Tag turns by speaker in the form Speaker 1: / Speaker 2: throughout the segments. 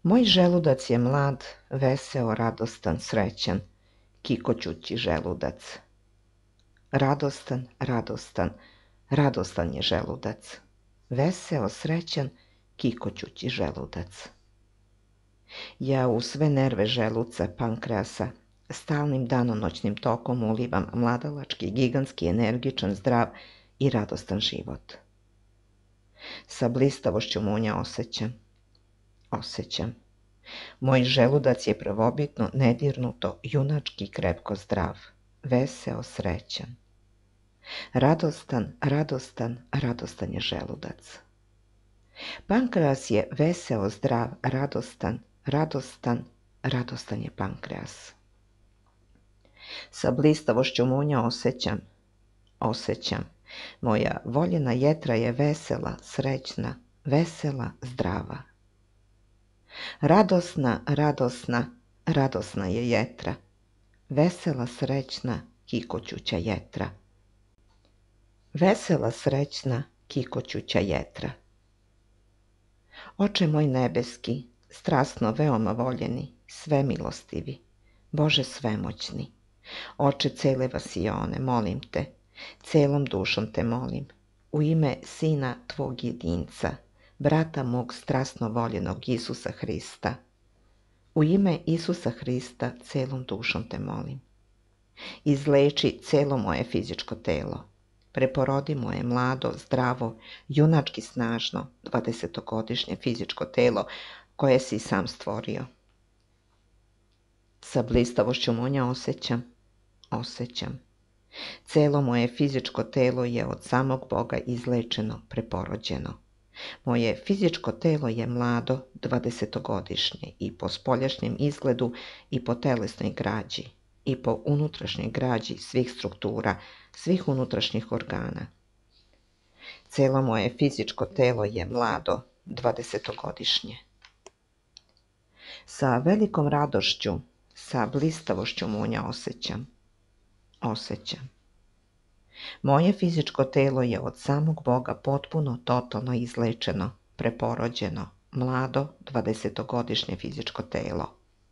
Speaker 1: Moj želudac je mlad, veseo, radostan, srećan, kikoćući želudac. Radostan, radostan, radostan je želudac. Veseo, srećan, kikoćući želudac. Ja u sve nerve želuca, pankreasa, stalnim danonoćnim tokom ulivam mladalački, gigantski, energičan, zdrav i radostan život. Sa blistavošću munja osjećam. Moj želudac je prvobitno, nedirnuto, junački, krepko zdrav, veseo, srećan. Radostan, radostan, radostan je želudac. Pankreas je veseo, zdrav, radostan, radostan, radostan je pankreas. Sa blistavošću munja osjećam. Moja voljena jetra je vesela, srećna, vesela, zdrava. Radosna, radosna, radosna je jetra. Vesela, srećna, kikoćuća jetra. Vesela, srećna, kikoćuća jetra. Oče moj nebeski, strasno veoma voljeni, svemilostivi, Bože svemoćni, Oče cele vasione, molim te, celom dušom te molim, u ime Sina tvog jedinca, brata mog strasno voljenog Isusa Hrista, u ime Isusa Hrista celom dušom te molim. Izleči celo moje fizičko telo, preporodi moje mlado, zdravo, junački snažno, 20-godišnje fizičko telo koje si sam stvorio. Sa blistavošću munja osjećam. Celo moje fizičko telo je od samog Boga izlečeno, preporođeno. Moje fizičko telo je mlado, 20-godišnje i po spoljašnjem izgledu i po telesnoj građi i po unutrašnjoj građi svih struktura, svih unutrašnjih organa. Celo moje fizičko telo je mlado, 20-godišnje. Sa velikom radošću, sa blistavošću munja osjećam. Moje fizičko telo je od samog Boga potpuno, totalno izlečeno, preporođeno, mlado, 20-godišnje fizičko telo.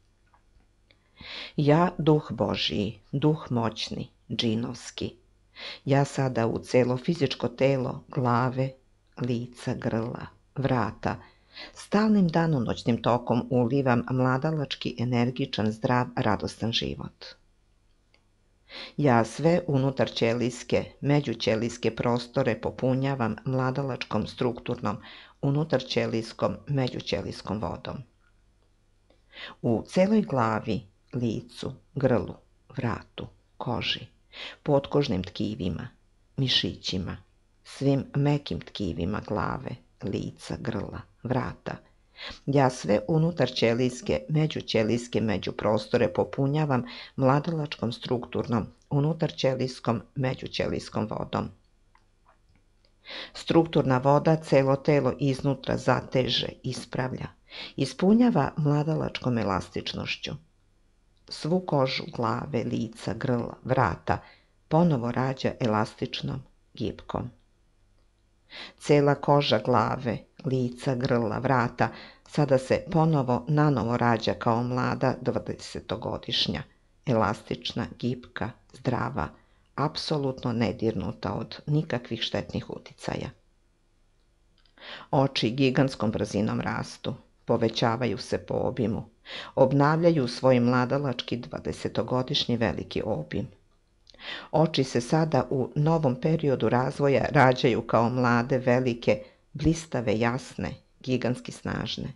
Speaker 1: Ja, duh Božiji, duh moćni, džinovski, ja sada u celo fizičko telo, glave, lica, grla, vrata, stalnim danonoćnim tokom ulivam mladalački, energičan, zdrav, radostan život. Ja sve unutar ćelijske, međućelijske prostore popunjavam mladalačkom strukturnom, unutar ćelijskom, međućelijskom vodom. U celoj glavi, licu, grlu, vratu, koži, potkožnim tkivima, mišićima, svim mekim tkivima glave, lica, grla, vrata, ja sve unutar ćelijske, međućelijske, međuprostore popunjavam mladalačkom strukturnom, unutar ćelijskom, međućelijskom vodom. Strukturna voda celo telo iznutra zateže, ispravlja, ispunjava mladalačkom elastičnošću. Svu kožu glave, lica, grla, vrata ponovo rađa elastičnom, gibkom. Cela koža glave, lica, grla, vrata sada se ponovo nanovo rađa kao mlada 20-godišnja, elastična, gibka, zdrava, apsolutno nedirnuta od nikakvih štetnih uticaja. Oči gigantskom brzinom rastu, povećavaju se po obimu, obnavljaju svoj mladalački 20-godišnji veliki obim. Oči se sada u novom periodu razvoja rađaju kao mlade, velike, blistave, jasne, gigantski snažne.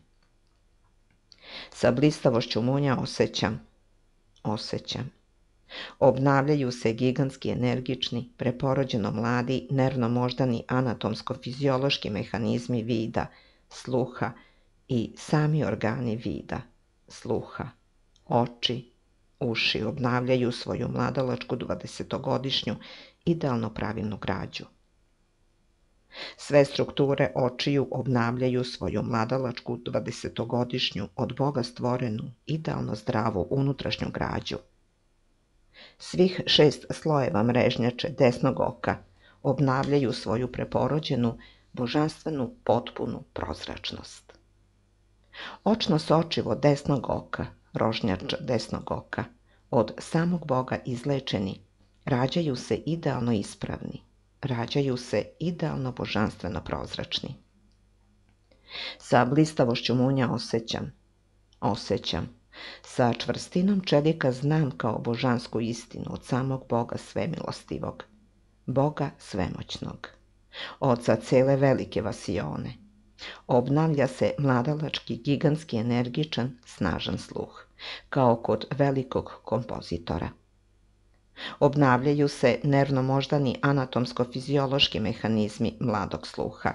Speaker 1: Sa blistavošću munja osjećam. Obnavljaju se gigantski, energični, preporođeno mladi, nervno-moždani, anatomsko-fiziološki mehanizmi vida, sluha i sami organi vida, sluha, oči, uši obnavljaju svoju mladalačku 20-godišnju idealno pravilnu građu. Sve strukture očiju obnavljaju svoju mladalačku 20-godišnju od Boga stvorenu idealno zdravu unutrašnju građu. Svih 6 slojeva mrežnjače desnog oka obnavljaju svoju preporođenu, božanstvenu, potpunu prozračnost. Očno sočivo desnog oka, rožnjača desnog oka, od samog Boga izlečeni, rađaju se idealno ispravni, rađaju se idealno božanstveno prozračni. Sa blistavošću munja osjećam, sa čvrstinom čelika znam kao božansku istinu od samog Boga svemilostivog, Boga svemoćnog, Oca cele velike vasione. Obnavlja se mladalački, gigantski, energičan, snažan sluh, kao kod velikog kompozitora. Obnavljaju se nervno-moždani anatomsko-fiziološki mehanizmi mladog sluha.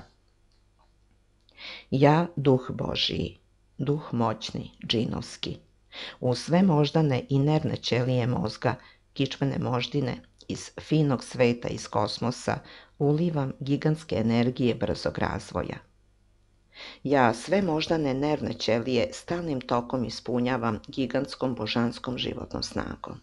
Speaker 1: Ja, duh Božiji, duh moćni, džinovski, u sve moždane i nervne ćelije mozga, kičmene moždine, iz finog sveta, iz kosmosa, ulivam gigantske energije brzog razvoja. Ja sve moždane nervne ćelije stalnim tokom ispunjavam gigantskom božanskom životnom snagom.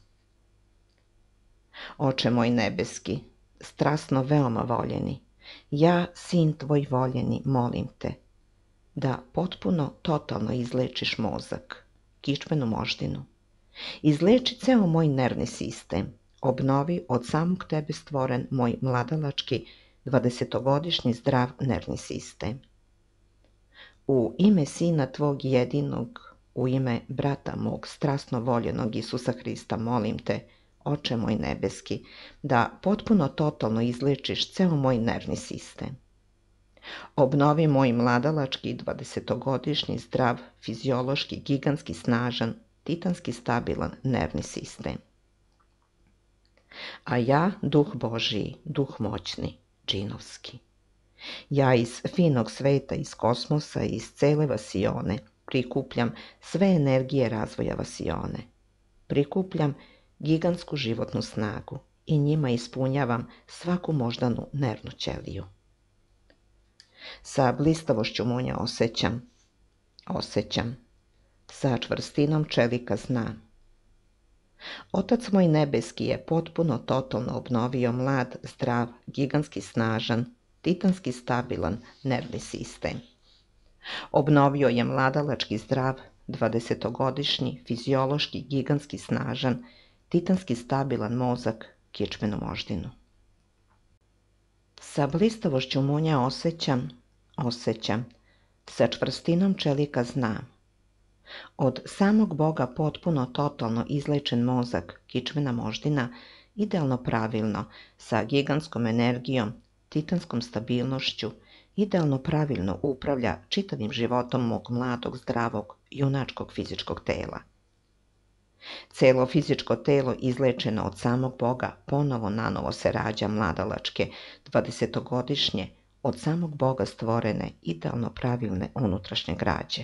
Speaker 1: Oče moj nebeski, strasno veoma voljeni, ja, sin tvoj voljeni, molim te, da potpuno, totalno izlečiš mozak, kičmenu moždinu. Izleči ceo moj nervni sistem, obnovi od samog tebe stvoren moj mladalački, 20-godišnji zdrav nervni sistem. U ime Sina tvog jedinog, u ime brata mog strasno voljenog Isusa Hrista, molim te, Oče moj nebeski, da potpuno totalno izlečiš ceo moj nervni sistem. Obnovi moj mladalački, 20-godišnji zdrav, fiziološki, gigantski, snažan, titanski stabilan nervni sistem. A ja, duh Božiji, duh moćni, džinovski. Ja iz finog sveta, iz kosmosa, iz cele vasione prikupljam sve energije razvoja vasione. Prikupljam gigantsku životnu snagu i njima ispunjavam svaku moždanu nervnu ćeliju. Sa blistavošću munja osjećam, sa čvrstinom čelika znam. Otac moj nebeski je potpuno totalno obnovio mlad, zdrav, gigantski snažan, titanski stabilan nervni sistem. Obnovio je mladalački zdrav, 20-godišnji, fiziološki, gigantski snažan, titanski stabilan mozak, kičmenu moždinu. Sa blistavošću munja osjećam, sa čvrstinom čelika znam. Od samog Boga potpuno, totalno izlečen mozak, kičmena moždina, idealno pravilno, sa gigantskom energijom, titanskom stabilnošću, idealno pravilno upravlja čitavim životom mog mladog, zdravog, junačkog fizičkog tela. Celo fizičko telo izlečeno od samog Boga ponovo nanovo se rađa mladalačke, 20-godišnje, od samog Boga stvorene, idealno pravilne unutrašnje građe.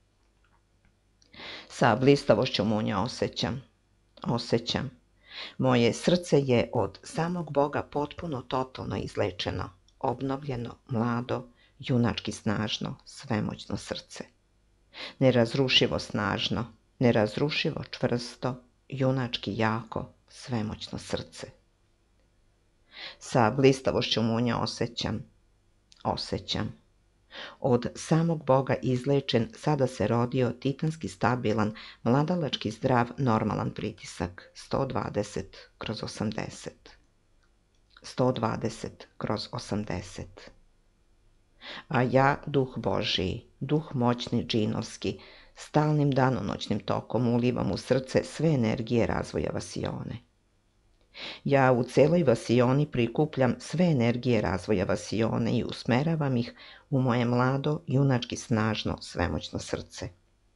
Speaker 1: Sa blistavošću munja osjećam. Moje srce je od samog Boga potpuno, totalno izlečeno, obnovljeno, mlado, junački snažno, svemoćno srce. Nerazrušivo snažno, nerazrušivo čvrsto, junački jako, svemoćno srce. Sa blistavošću munja osjećam. Od samog Boga izlečen, sada se rodio titanski stabilan, mladalački zdrav, normalan pritisak, 120/80. 120/80. A ja, duh Božiji, duh moćni, džinovski, stalnim danonoćnim tokom ulivam u srce sve energije razvoja vasione. Ja u celoj vasioni prikupljam sve energije razvoja vasione i usmeravam ih u moje mlado, junački snažno, svemoćno srce.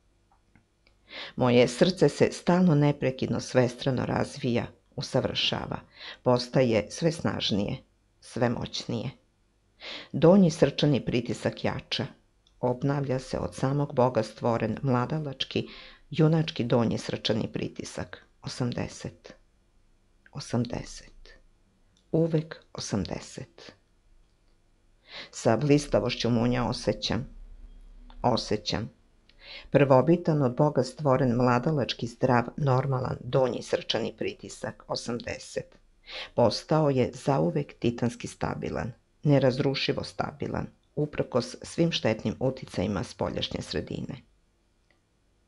Speaker 1: Moje srce se stalno neprekidno svestrano razvija, usavršava, postaje sve snažnije, sve moćnije. Donji srčani pritisak jača, obnavlja se od samog Boga stvoren mladalački, junački donji srčani pritisak, 80. 80. Uvek 80. Sa blistavošću munja osjećam. Prvobitan od Boga stvoren mladalački zdrav, normalan, donji srčani pritisak, 80. Postao je zauvek titanski stabilan, nerazrušivo stabilan, uprkos svim štetnim uticajima spoljašnje sredine.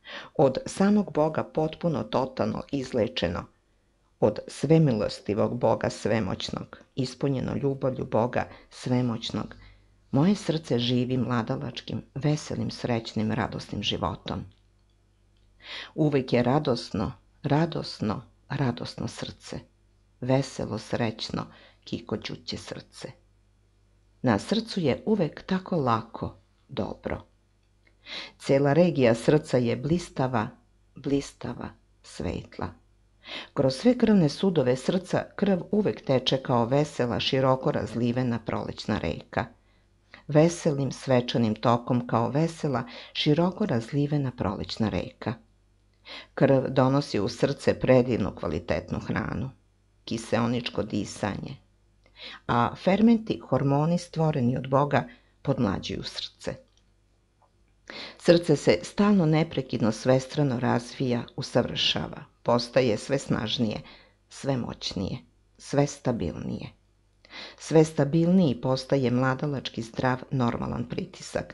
Speaker 1: od samog Boga potpuno, totalno izlečeno, od svemilostivog Boga svemoćnog, ispunjeno ljubavlju Boga svemoćnog, moje srce živi mladalačkim, veselim, srećnim, radosnim životom. Uvek je radosno, radosno, radosno srce, veselo, srećno, kikoćuće srce. Na srcu je uvek tako lako, dobro. Cela regija srca je blistava, blistava, svetla. Kroz sve krvne sudove srca krv uvek teče kao vesela, široko razlivena prolećna reka. Veselim, svečanim tokom kao vesela, široko razlivena prolećna reka. Krv donosi u srce predivnu kvalitetnu hranu, kiseoničko disanje, a fermenti, hormoni stvoreni od Boga, podmlađuju srce. Srce se stalno neprekidno svestrano razvija, usavršava, postaje sve snažnije, sve moćnije, sve stabilnije. Sve stabilniji postaje mladalački zdrav normalan pritisak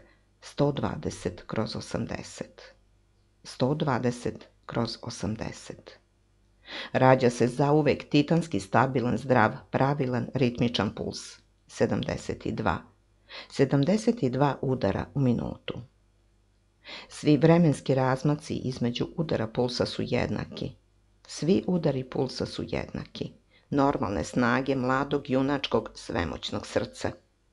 Speaker 1: 120/80. 120/80. Rađa se zauvek titanski stabilan, zdrav, pravilan, ritmičan puls 72. 72 udara u minutu. Svi vremenski razmaci između udara pulsa su jednaki. Svi udari pulsa su jednaki. Normalne snage mladog, junačkog, svemoćnog srca.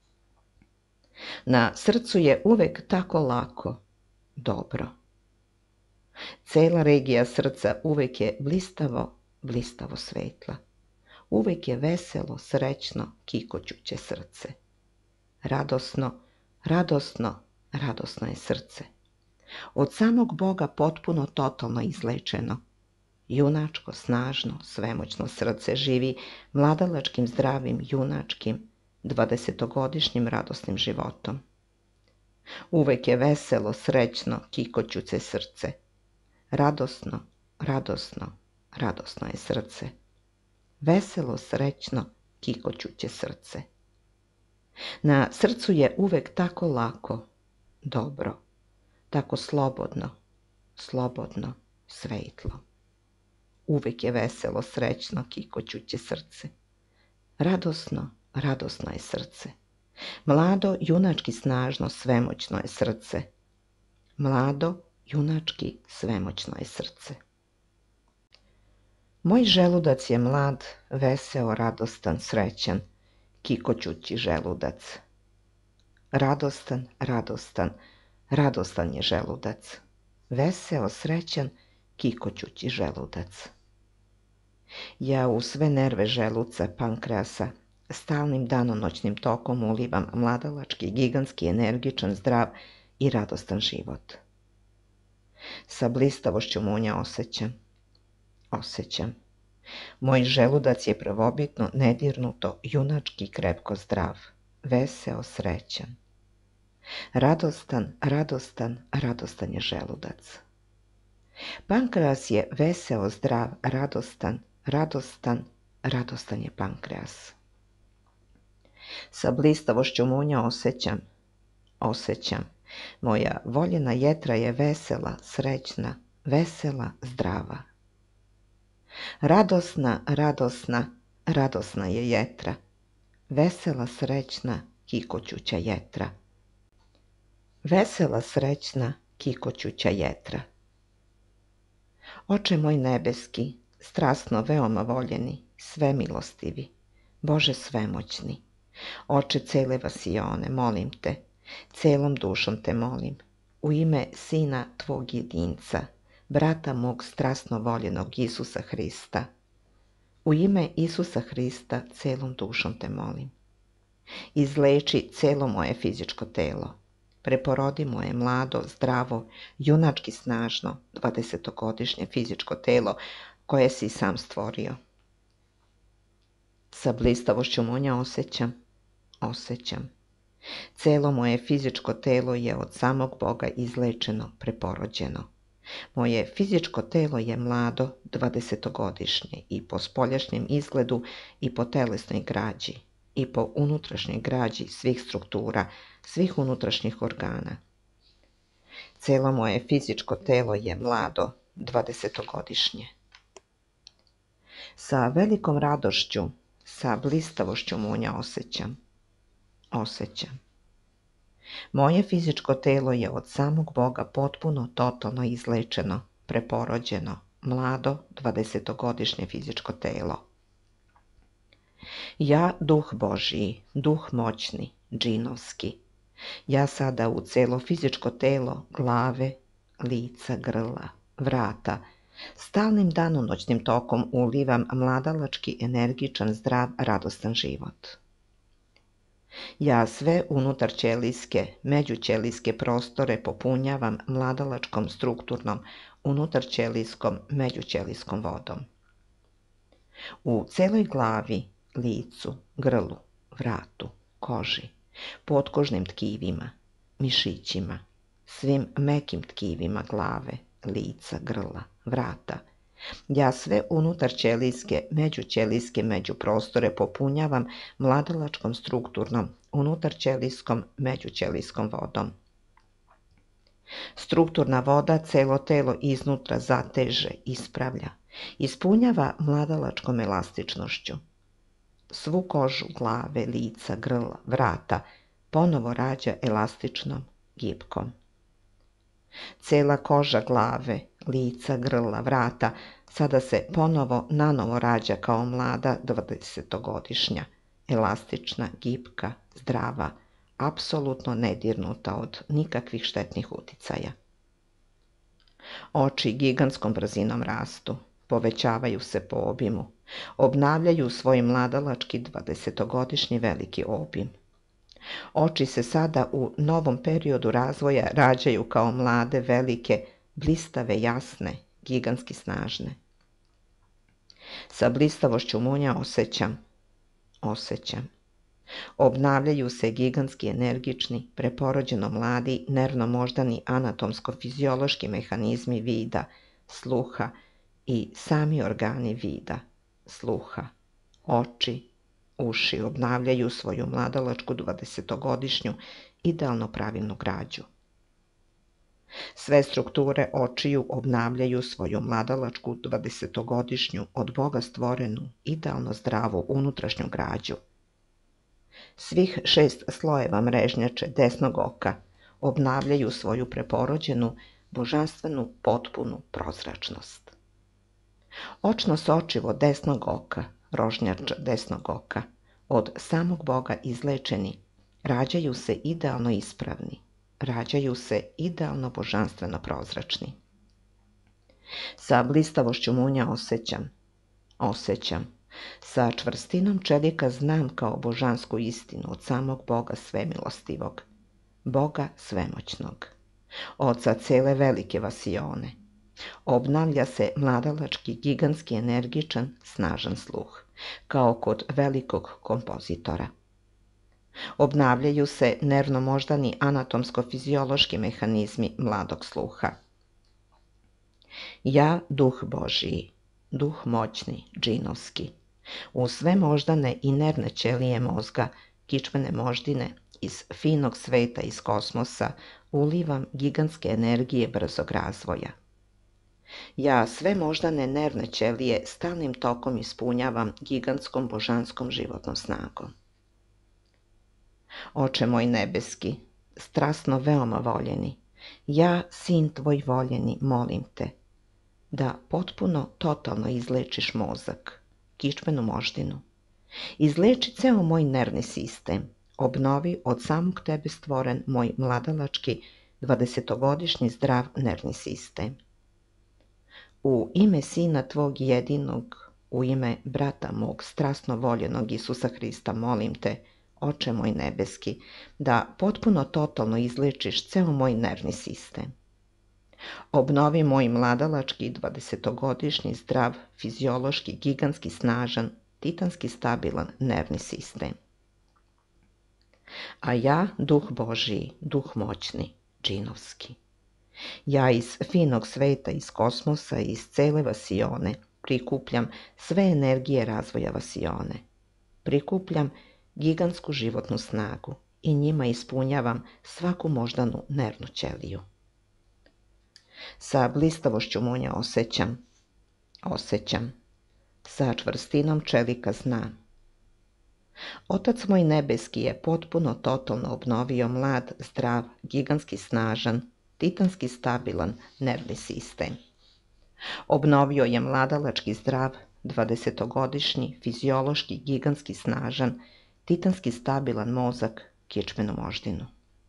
Speaker 1: Na srcu je uvek tako lako, dobro. Cela regija srca uvek je blistavo, blistavo svetla. Uvek je veselo, srećno, kikoćuće srce. Radosno, radosno, radosno je srce. Od samog Boga potpuno, totalno izlečeno. Junačko, snažno, svemoćno srce živi mladalačkim, zdravim, junačkim, 20-godišnjim radosnim životom. Uvek je veselo, srećno, kikoćuće srce. Radosno, radosno, radosno je srce. Veselo, srećno, kikoćuće srce. Na srcu je uvek tako lako, dobro, tako slobodno, slobodno, svetlo. Uvek je veselo, srećno, kikoćuće srce. Radosno, radosno je srce. Mlado, junački, snažno, svemoćno je srce. Mlado, junački, svemoćno je srce. Moj želudac je mlad, veseo, radostan, srećan, kikoćući želudac. Radostan, radostan, radostan je želudac. Veseo, srećan, kikoćući želudac. Ja u sve nerve želuca, pankreasa, stalnim danonoćnim tokom ulivam mladalački, gigantski, energičan, zdrav i radostan život. Sa blistavošću munja osjećam. Moj želudac je prvobitno, nedirnuto, junački, krepko zdrav, veseo, srećan. Radostan, radostan, radostan je želudac. Pankreas je veseo, zdrav, radostan, radostan, radostan je pankreas. Sa blistavošću munja osjećam. Moja voljena jetra je vesela, srećna, vesela, zdrava. Radosna, radosna, radosna je jetra. Vesela, srećna, kikoćuća jetra. Vesela, srećna, kikoćuća jetra. Oče moj nebeski, strasno veoma voljeni, svemilostivi, Bože svemoćni, Oče cele vasione, molim te, celom dušom te molim, u ime Sina tvog jedinca, brata mog strasno voljenog Isusa Hrista, u ime Isusa Hrista celom dušom te molim. Izleči celo moje fizičko telo, preporodi moje mlado, zdravo, junački snažno, 20-godišnje fizičko telo koje si sam stvorio. Sa blistavošću munja osjećam. Celo moje fizičko telo je od samog Boga izlečeno, preporođeno. Moje fizičko telo je mlado, 20-godišnje i po spoljašnjem izgledu i po telesnoj građi i po unutrašnjoj građi svih struktura, svih unutrašnjih organa. Celo moje fizičko telo je mlado, 20-godišnje. Sa velikom radošću, sa blistavošću munja osjećam. Moje fizičko telo je od samog Boga potpuno, totalno izlečeno, preporođeno, mlado, 20-godišnje fizičko telo. Ja, duh Božiji, duh moćni, džinovski, ja sada u celo fizičko telo, glave, lica, grla, vrata, stalnim danonoćnim tokom ulivam mladalački, energičan, zdrav, radostan život. Ja sve unutar ćelijske, međućelijske prostore popunjavam mladalačkom strukturnom, unutar ćelijskom, međućelijskom vodom. U celoj glavi, licu, grlu, vratu, koži, potkožnim tkivima, mišićima, svim mekim tkivima glave, lica, grla, vrata, ja sve unutar ćelijske, međućelijske, međuprostore popunjavam mladalačkom strukturnom, unutar ćelijskom, međućelijskom vodom. Strukturna voda celo telo iznutra zateže, ispravlja, ispunjava mladalačkom elastičnošću. Svu kožu glave, lica, grla, vrata ponovo rađa elastičnom, gibkom. Cela koža glave, lica, grla, vrata sada se ponovo nanovo rađa kao mlada 20-godišnja, elastična, gibka, zdrava, apsolutno nedirnuta od nikakvih štetnih uticaja. Oči gigantskom brzinom rastu, povećavaju se po obimu, obnavljaju svoj mladalački 20-godišnji veliki obim. Oči se sada u novom periodu razvoja rađaju kao mlade, velike, blistave, jasne, gigantski snažne. Sa blistavošću munja osjećam. Obnavljaju se gigantski, energični, preporođeno mladi, nervno-moždani, anatomsko-fiziološki mehanizmi vida, sluha i sami organi vida, sluha, oči, uši obnavljaju svoju mladalačku 20-godišnju idealno pravilnu građu. Sve strukture očiju obnavljaju svoju mladalačku 20-godišnju od Boga stvorenu, idealno zdravu unutrašnju građu. Svih 6 slojeva mrežnjače desnog oka obnavljaju svoju preporođenu, božanstvenu, potpunu prozračnost. Očno sočivo desnog oka, rožnjača desnog oka, od samog Boga izlečeni, rađaju se idealno ispravni, rađaju se idealno božanstveno prozračni. Sa blistavošću munja osjećam, sa čvrstinom čelika znam kao božansku istinu od samog Boga svemilostivog, Boga svemoćnog, Oca cele velike vasione. Obnavlja se mladalački, gigantski, energičan, snažan sluh, kao kod velikog kompozitora. Obnavljaju se nervno-moždani, anatomsko-fiziološki mehanizmi mladog sluha. Ja, duh Božiji, duh moćni, džinovski, u sve moždane i nervne ćelije mozga, kičmene moždine, iz finog sveta, iz kosmosa, ulivam gigantske energije brzog razvoja. Ja sve moždane nervne ćelije stalnim tokom ispunjavam gigantskom božanskom životnom snagom. Oče moj nebeski, strasno veoma voljeni, ja, sin tvoj voljeni, molim te, da potpuno, totalno izlečiš mozak, kičmenu moždinu. Izleči ceo moj nervni sistem, obnovi od samog tebe stvoren moj mladalački, 20-godišnji zdrav nervni sistem. U ime Sina tvog jedinog, u ime brata mog strasno voljenog Isusa Hrista, molim te, Oče moj nebeski, da potpuno totalno izlečiš ceo moj nervni sistem. Obnovi moj mladalački 20-godišnji zdrav, fiziološki, gigantski snažan, titanski stabilan nervni sistem. A ja, duh Božiji, duh moćni, džinovski. Ja iz finog sveta, iz kosmosa, iz cele vasione prikupljam sve energije razvoja vasione. Prikupljam gigantsku životnu snagu i njima ispunjavam svaku moždanu nervnu ćeliju. Sa blistavošću munja osjećam. Sa čvrstinom čelika znam. Otac moj nebeski je potpuno totalno obnovio mlad, zdrav, gigantski snažan, titanski stabilan nervni sistem. Obnovio je mladalački zdrav, 20-godišnji, fiziološki, gigantski snažan, titanski stabilan mozak, kičmenu moždinu.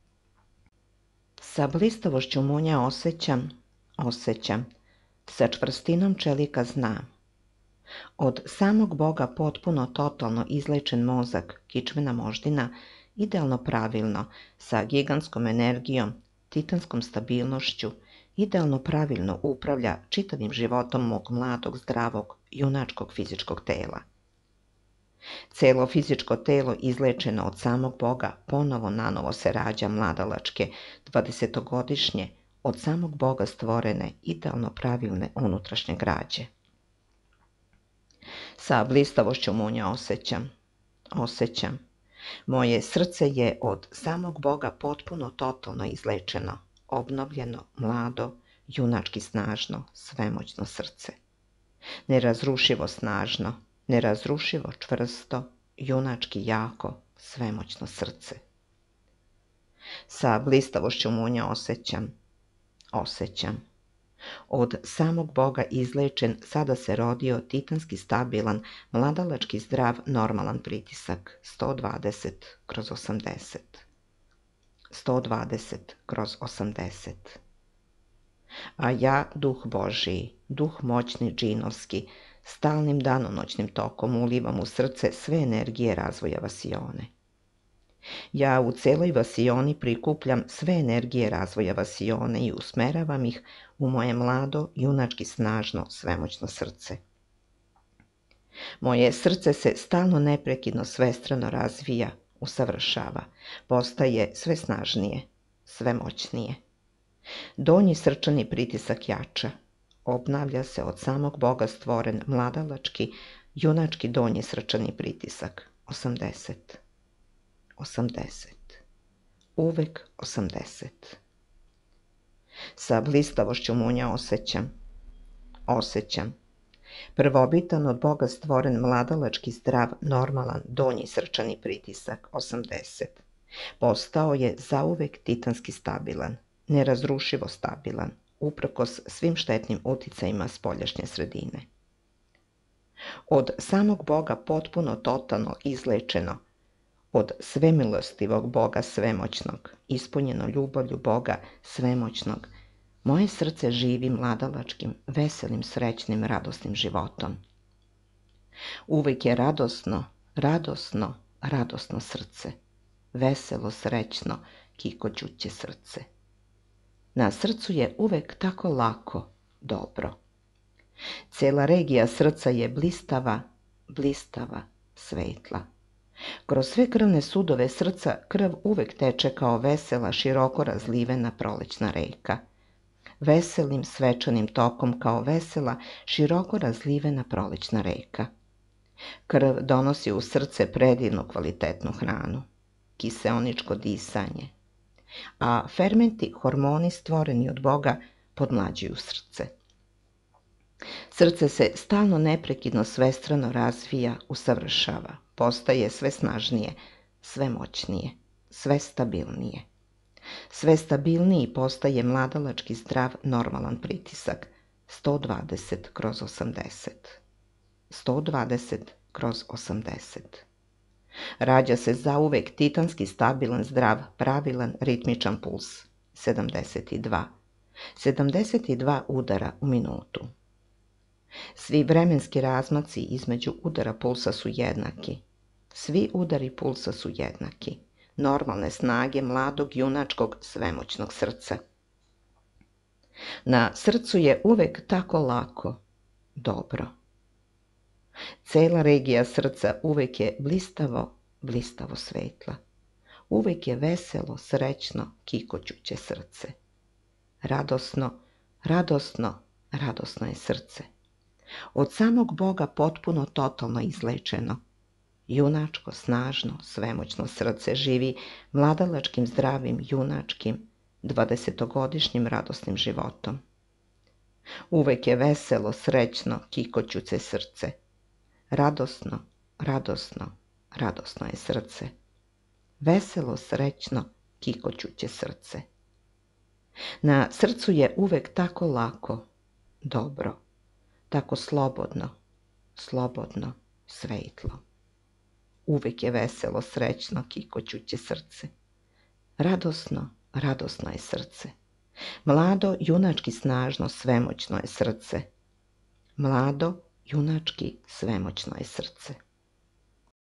Speaker 1: Sa blistavošću munja osjećam. Sa čvrstinom čelika znam. Od samog Boga potpuno totalno izlečen mozak, kičmena moždina, idealno pravilno, sa gigantskom energijom, titanskom stabilnošću, idealno pravilno upravlja čitavim životom mog mladog, zdravog, junačkog fizičkog tela. Celo fizičko telo izlečeno od samog Boga ponovo nanovo se rađa mladalačke, 20-godišnje, od samog Boga stvorene, idealno pravilne unutrašnje građe. Sa blistavošću munja osjećam. Moje srce je od samog Boga potpuno totalno izlečeno, obnovljeno, mlado, junački snažno, svemoćno srce. Nerazrušivo snažno, nerazrušivo čvrsto, junački jako, svemoćno srce. Sa blistavošću munja osjećam. Od samog Boga izlečen, sada se rodio titanski stabilan, mladalački zdrav, normalan pritisak, 120/80. 120/80. A ja, duh Božiji, duh moćni džinovski, stalnim danonoćnim tokom ulivam u srce sve energije razvoja vasione. Ja u celoj vasioni prikupljam sve energije razvoja vasione i usmeravam ih u moje mlado, junački snažno, svemoćno srce. Moje srce se stalno neprekidno svestrano razvija, usavršava, postaje sve snažnije, sve moćnije. Donji srčani pritisak jača, obnavlja se od samog Boga stvoren mladalački, junački donji srčani pritisak, 80. 80. Uvek 80. Sa blistavošću munja osjećam. Prvobitan od Boga stvoren mladalački zdrav, normalan, donji srčani pritisak, 80. Postao je zauvek titanski stabilan, nerazrušivo stabilan, uprkos svim štetnim uticajima spoljašnje sredine. Od samog Boga potpuno totalno izlečeno, od svemilostivog Boga svemoćnog, ispunjeno ljubavlju Boga svemoćnog, moje srce živi mladalačkim, veselim, srećnim, radosnim životom. Uvek je radosno srce, veselo, srećno, kikoćuće srce. Na srcu je uvek tako lako, dobro. Cela regija srca je blistava, svetla. Kroz sve krvne sudove srca krv uvek teče kao vesela, široko razlivena prolećna reka. Veselim, svečanim tokom kao vesela, široko razlivena prolećna reka. Krv donosi u srce predivnu kvalitetnu hranu, kiseoničko disanje, a fermenti, hormoni stvoreni od Boga, podmlađuju srce. Srce se stalno neprekidno svestrano razvija, usavršava, postaje sve snažnije, sve moćnije, sve stabilnije. Sve stabilniji postaje mladalački zdrav, normalan pritisak, 120/80. 120/80. Rađa se zauvek titanski stabilan, zdrav, pravilan, ritmičan puls, 72. 72 udara u minutu. Svi vremenski razmaci između udara pulsa su jednaki. Svi udari pulsa su jednaki. Normalne snage mladog, junačkog, svemoćnog srca. Na srcu je uvek tako lako, dobro. Cela regija srca uvek je blistavo svetla. Uvek je veselo, srećno, kikoćuće srce. Radosno je srce. Od samog Boga potpuno totalno izlečeno. Junačko, snažno, svemoćno srce živi mladalačkim, zdravim, junačkim, 20-godišnjim radosnim životom. Uvek je veselo, srećno, kikoćuće srce. Radosno, radosno, radosno je srce. Veselo, srećno, kikoćuće srce. Na srcu je uvek tako lako, dobro, tako slobodno, slobodno, svetlo. Uvek je veselo, srećno, kikoćuće srce. Radosno, radosno je srce. Mlado, junački, snažno, svemoćno je srce. Mlado, junački, svemoćno je srce.